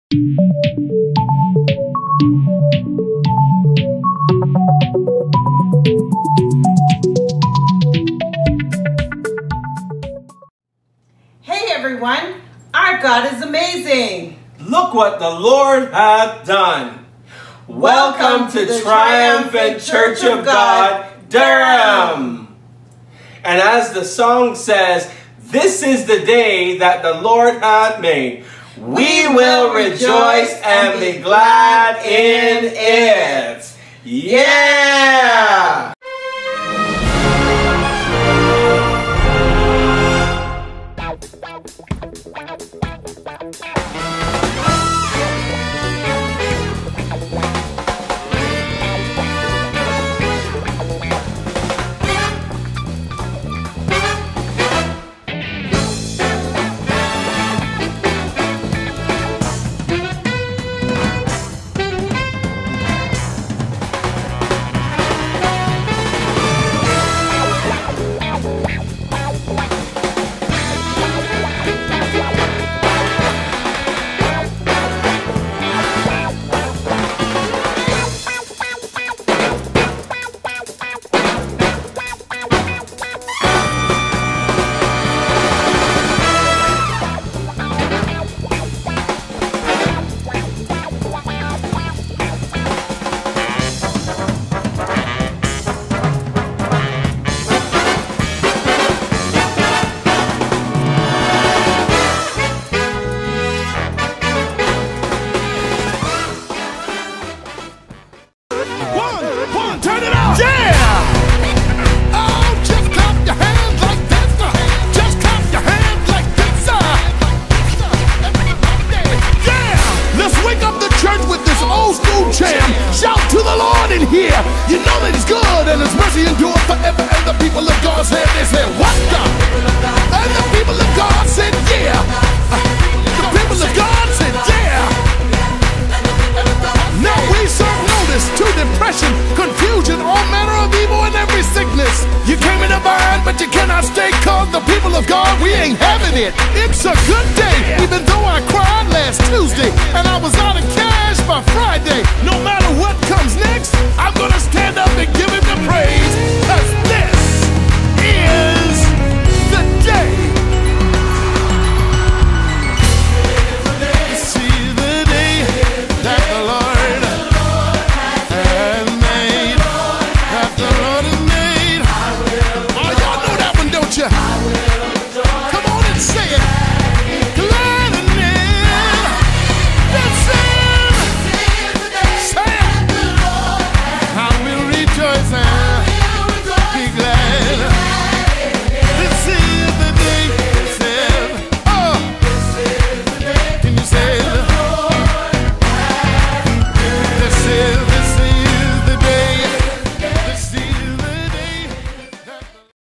Hey everyone, our God is amazing. Look what the Lord hath done. Welcome to the Triumphant Church of God, Durham. And as the song says, this is the day that the Lord hath made. We will rejoice and be glad in it. Yeah! Here, you know that he's good and his mercy endures forever. And the people of God said, they said, what the? And the people of God said, yeah. The people of God said, yeah. Now we serve notice to depression, confusion, all manner of evil and every sickness. You came in a bind, but you cannot stay, cause the people of God, we ain't having it. It's a good day, even though I cried last Tuesday.